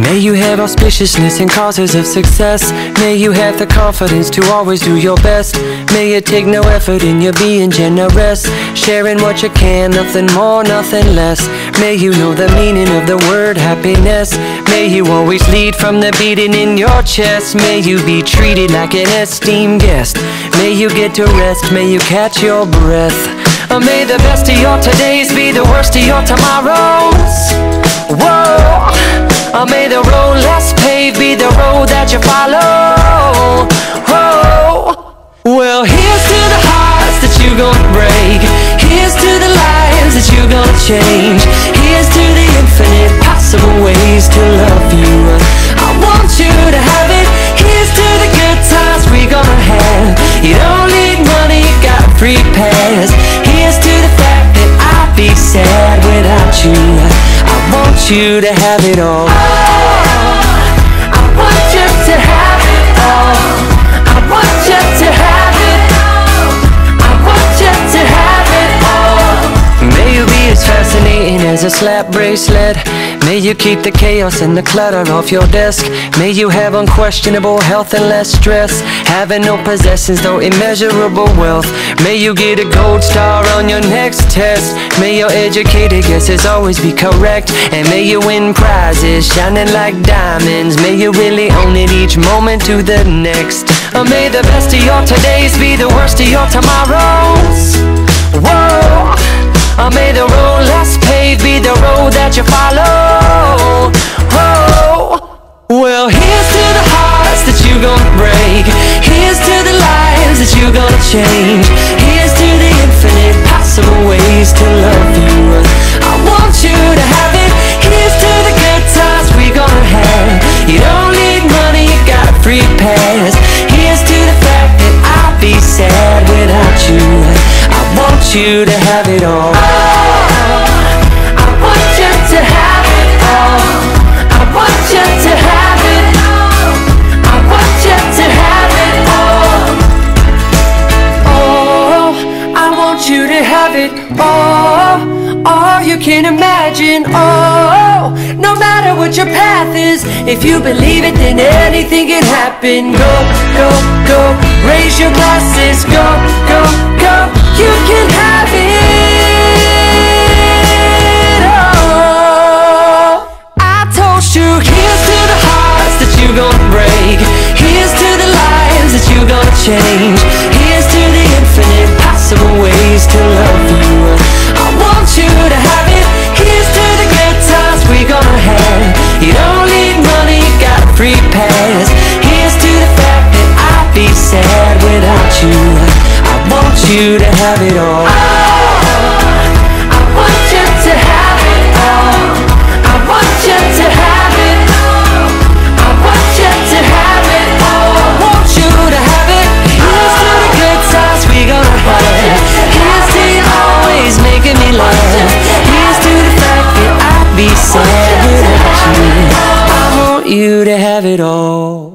May you have auspiciousness and causes of success. May you have the confidence to always do your best. May you take no effort in your being generous, sharing what you can, nothing more, nothing less. May you know the meaning of the word happiness. May you always lead from the beating in your chest. May you be treated like an esteemed guest. May you get to rest, may you catch your breath. May the best of your todays be the worst of your tomorrows. Whoa. May the road less paved be the road that you follow. Oh. Well, here's to the hearts that you're gonna break. Here's to the lives that you're gonna change. Here's to the infinite possible ways to love you. I want you to have it. Here's to the good times we're gonna have. You don't need money, you got a free pass. Here's to the fact that I'd be sad without you. I want you to have it all. I want you to have it all. I want you to have it. I want you to have it all. May you be as fascinating as a slap bracelet. May you keep the chaos and the clutter off your desk. May you have unquestionable health and less stress. Having no possessions, though immeasurable wealth. May you get a gold star on your next test. May your educated guesses always be correct. And may you win prizes shining like diamonds. May you really own it each moment to the next. May the best of your todays be the worst of your tomorrows. Whoa. May the road less paved be the road that you follow. Oh. Well, here's to the hearts that you're gonna break. Here's to the lives that you're gonna change. Here's to the infinite possible ways to love you. I want you to have it. Here's to the good times we're gonna have. You don't need money, you got a free pass. Here's to the fact that I'd be sad without you. I want you to have it all. I want you to have it all. I want you to have it. I want you to have it all. Oh, I want you to have it all you can imagine. Oh, no matter what your path is, if you believe it, then anything can happen. Go, go, go, raise your glasses. Go, go, go, you can have it all. I told you, here's to the hearts that you're gonna break. Here's to the lives that you're gonna change. Here's to the infinite possible ways to love you. I want you to have it. Here's to the good times we're gonna have. You don't need money, you got a free pass. Here's to the fact that I'd be sad without you. I want you to have it all. I want you to have it all. I want you to have it all. I want you to have it all. I want you to have it. Here's to the good times we're gonna have. Here's to you always making me laugh. Here's to the fact that I'd be sad without you. I want you to have it all.